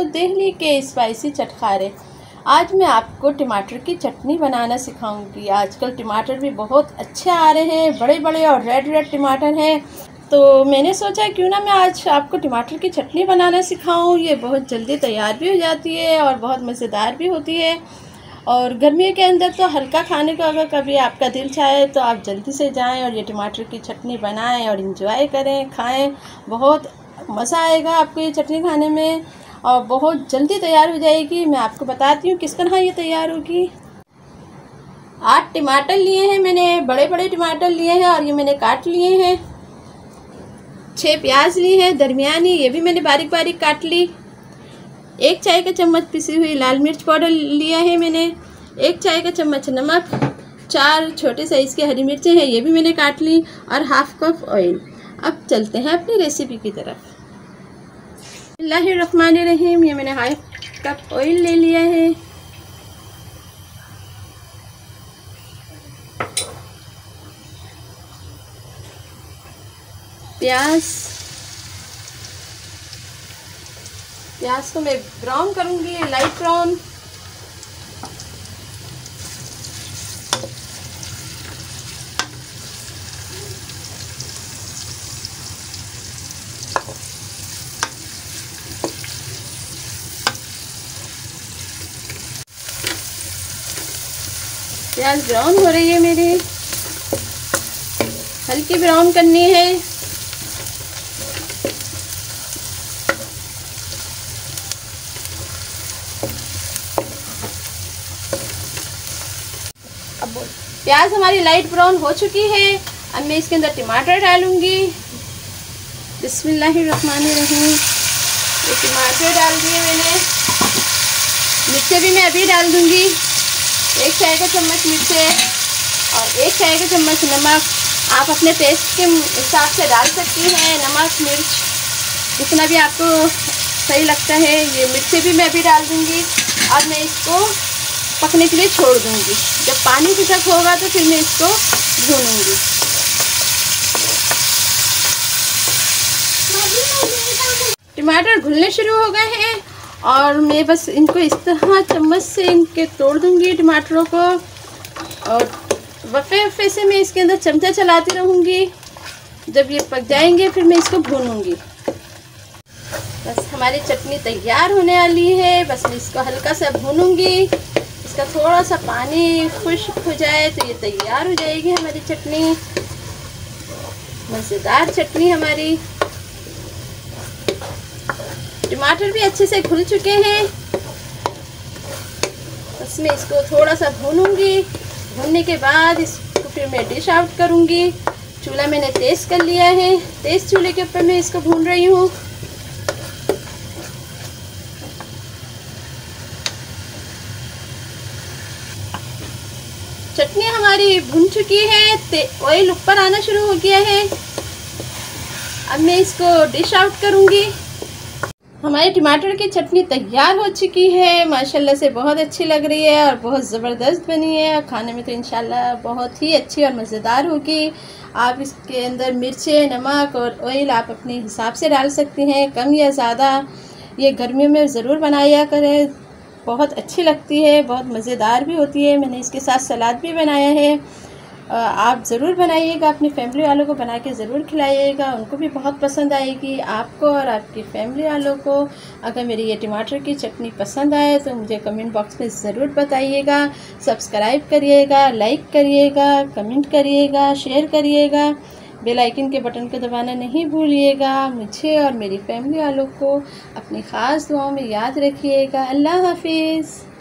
दिल्ली के स्पाइसी चटखारे। आज मैं आपको टमाटर की चटनी बनाना सिखाऊंगी। आजकल टमाटर भी बहुत अच्छे आ रहे हैं, बड़े बड़े और रेड रेड टमाटर हैं। तो मैंने सोचा क्यों ना मैं आज आपको टमाटर की चटनी बनाना सिखाऊं। ये बहुत जल्दी तैयार भी हो जाती है और बहुत मज़ेदार भी होती है। और गर्मियों के अंदर तो हल्का खाने को अगर कभी आपका दिल चाहे तो आप जल्दी से जाएं और ये टमाटर की चटनी बनाएं और इंजॉय करें, खाएं। बहुत मज़ा आएगा आपको ये चटनी खाने में और बहुत जल्दी तैयार हो जाएगी। मैं आपको बताती हूँ किस तरह ये तैयार होगी। 8 टमाटर लिए हैं मैंने, बड़े बड़े टमाटर लिए हैं और ये मैंने काट लिए हैं। 6 प्याज लिए हैं दरमियानी, ये भी मैंने बारीक बारीक काट ली। 1 चाय का चम्मच पिसी हुई लाल मिर्च पाउडर लिया है मैंने। 1 चाय का चम्मच नमक। 4 छोटे साइज़ की हरी मिर्चें हैं, ये भी मैंने काट ली और हाफ कप ऑयल। अब चलते हैं अपनी रेसिपी की तरफ। बिस्मिल्लाहिर्रहमानिर्रहीम। ये मैंने हाफ कप ऑयल ले लिया है। प्याज को मैं ब्राउन करूंगी, लाइट ब्राउन। प्याज ब्राउन हो रही है मेरी, हल्की ब्राउन करनी है। अब प्याज हमारी लाइट ब्राउन हो चुकी है। अब मैं इसके अंदर टमाटर डालूंगी। बिस्मिल्लाहिर्रहमानिर्रहीम। ये टमाटर डाल दिए मैंने। मिर्चें भी मैं अभी डाल दूंगी। 1 चाय का चम्मच मिर्चें और 1 चाय का चम्मच नमक। आप अपने टेस्ट के हिसाब से डाल सकती हैं नमक मिर्च, जितना भी आपको सही लगता है। ये मिर्चें भी मैं अभी डाल दूंगी और मैं इसको पकने के लिए छोड़ दूंगी। जब पानी फिसक होगा तो फिर मैं इसको भूनूंगी। टमाटर घुलने शुरू हो गए हैं और मैं बस इनको इस तरह चम्मच से इनके तोड़ दूंगी टमाटरों को और वफ़े से मैं इसके अंदर चमचा चलाती रहूँगी। जब ये पक जाएंगे फिर मैं इसको भूनूंगी। बस हमारी चटनी तैयार होने वाली है। बस मैं इसको हल्का सा भूनूंगी। इसका थोड़ा सा पानी खुश्क हो जाए तो ये तैयार हो जाएगी हमारी चटनी, मज़ेदार चटनी हमारी। टमाटर भी अच्छे से घुल चुके हैं। बस मैं इसको थोड़ा सा भूनूंगी। भूनने के बाद इसको फिर मैं डिश आउट करूंगी। चूल्हा मैंने तेज़ कर लिया है। तेज़ चूल्हे के ऊपर मैं इसको भून रही हूँ। चटनी हमारी भुन चुकी है, ऑयल ऊपर आना शुरू हो गया है। अब मैं इसको डिश आउट करूंगी। हमारी टमाटर की चटनी तैयार हो चुकी है। माशाल्लाह से बहुत अच्छी लग रही है और बहुत ज़बरदस्त बनी है। खाने में तो इंशाल्लाह बहुत ही अच्छी और मज़ेदार होगी। आप इसके अंदर मिर्चें, नमक और ऑयल आप अपने हिसाब से डाल सकती हैं, कम या ज़्यादा। ये गर्मियों में ज़रूर बनाया करें, बहुत अच्छी लगती है, बहुत मज़ेदार भी होती है। मैंने इसके साथ सलाद भी बनाया है। आप ज़रूर बनाइएगा, अपनी फैमिली वालों को बना के ज़रूर खिलाइएगा, उनको भी बहुत पसंद आएगी, आपको और आपकी फैमिली वालों को। अगर मेरी ये टमाटर की चटनी पसंद आए तो मुझे कमेंट बॉक्स में ज़रूर बताइएगा। सब्सक्राइब करिएगा, लाइक करिएगा, कमेंट करिएगा, शेयर करिएगा। बेल आइकन के बटन को दबाना नहीं भूलिएगा। मुझे और मेरी फैमिली वालों को अपनी ख़ास दुआओं में याद रखिएगा। अल्लाह हाफिज़।